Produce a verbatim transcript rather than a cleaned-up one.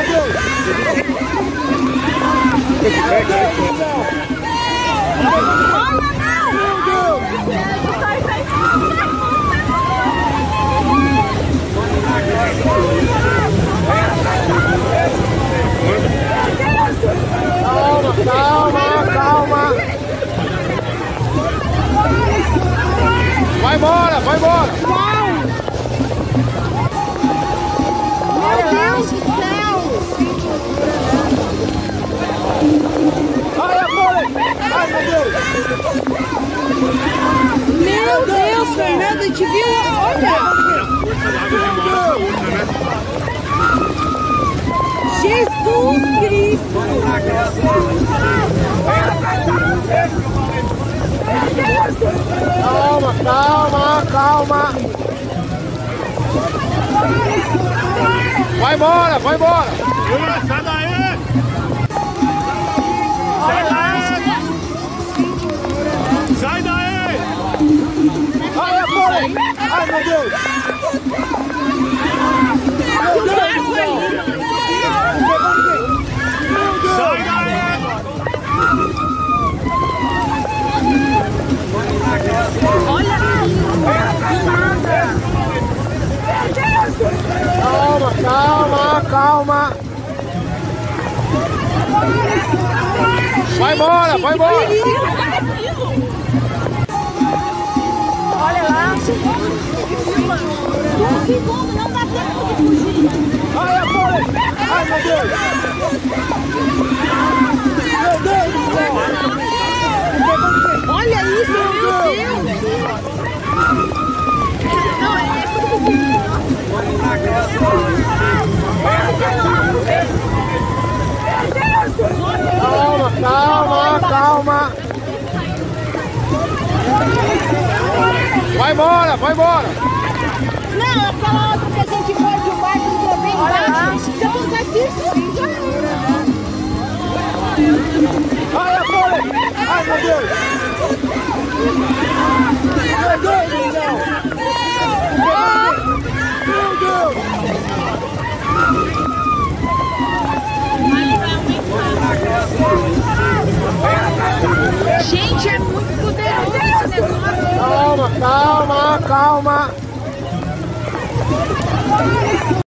Calma, calma, calma. Vai embora, vai embora. Meu Deus do céu! Ai, a bola! Ai, meu Deus! Meu Deus, Fernando, a gente viu? Olha! Jesus Cristo! Calma, calma, calma. Vai embora, vai embora. Sai daí! Sai daí! Sai daí! Ai, a bola! Ai, meu Deus! Meu Deus do céu! Sai daí! Calma, calma, calma. Vai embora, vai embora. Olha lá! Um segundo, não dá tempo de fugir! Ai, a bola! Ai, meu Deus! Meu Deus do céu! Olha isso, meu Deus! Não, é Calma, calma, calma. Vai embora, vai embora. Não, aquela outra que a gente foi de um barco que eu bem embaixo. Se acontece isso, já era. Ai, a bola! Ai, meu Deus! Meu Deus do céu! Meu Deus! Gente, é muito poderoso esse negócio. Calma, calma, calma.